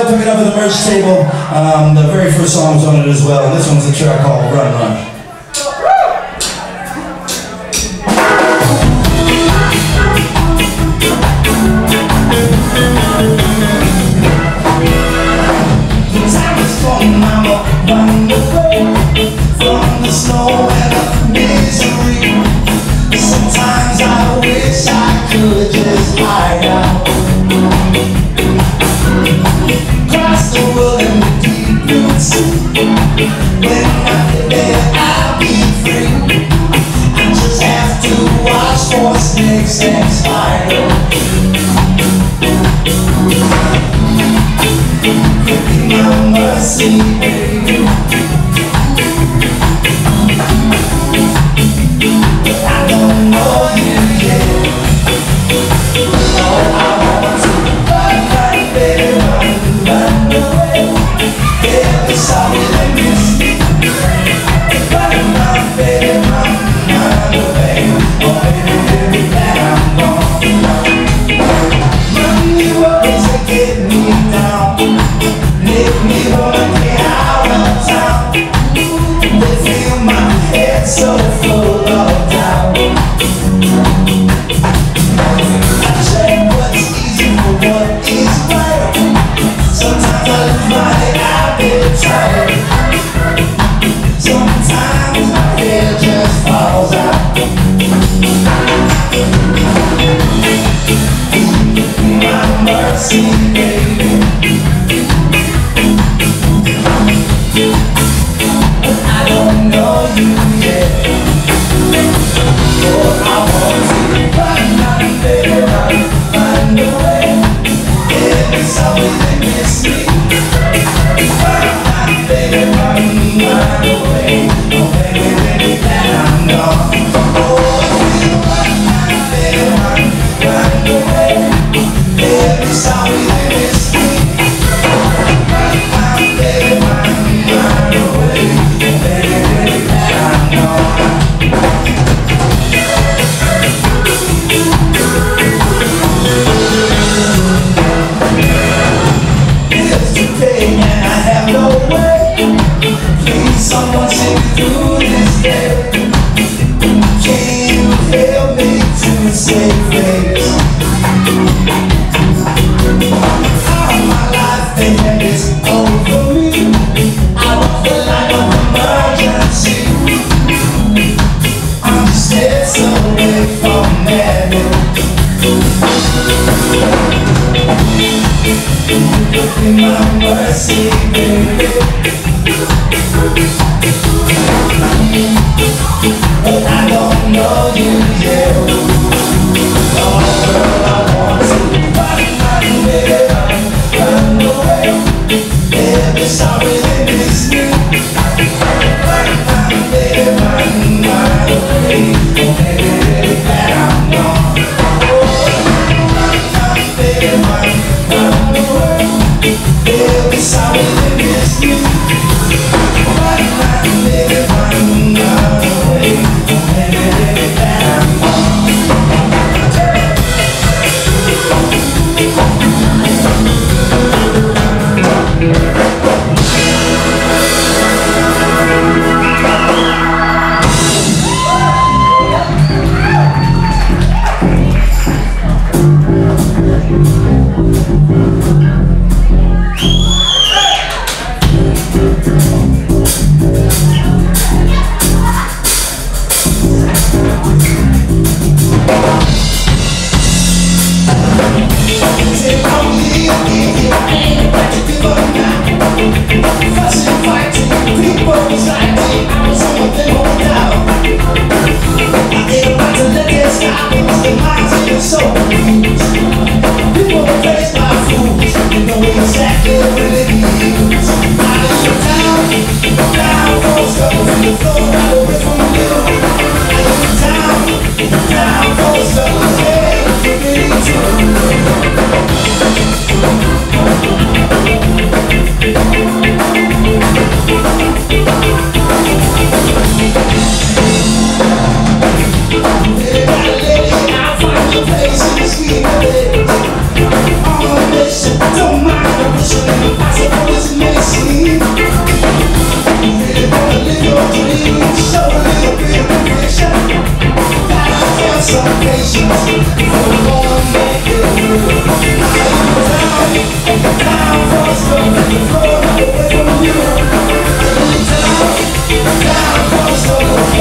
I'll pick it up at the merch table. The very first song was on it as well. This one's a track called Run Run. Run away from the snow and the misery. Sometimes I wish I could just hide out, cross the world in the deep blue sea. When I'm there, I'll be free. I just have to watch for snakes and spiders. Could be my mercy, baby. I don't know you yet. Oh, I want to run, baby, run away. Yeah, it's sorry they miss me. Run, baby, run away. Oh, baby, that I'm gone. Run, you always get me down. Make me wanna get out of town. They feel my head so full of doubt. I check what's easy for what is right. Sometimes I lose my head, I get tired. Sometimes my head just falls out. My mercy, baby. I don't know you yet. Oh, I want to run, baby, run away. Every sorry they miss me. Run, baby, run away. Oh, baby, that I'm gone. Oh, run, baby, run away. Every sorry they miss me. Run, baby, run away. Baby, that I'm gone. It's today and I have no way. Please, someone see me through this day. Can you help me to a safe place? All my life they had this over me. I want the light of emergency. I'm steps away from heaven. You could be my mercy, baby. But I don't know you yet. Oh girl, I want to run, baby, run away. Every sorry they miss me. Run, baby, run away. Oh baby, that I'm gone. Oh, run, baby, run away. Every sorry they miss me. Run, baby, run away. Oh baby, that I'm gone. I'll find a place in the sweet some patience before the morning make it through. Down for a stroke from the floor, away from you. Down for a stroke.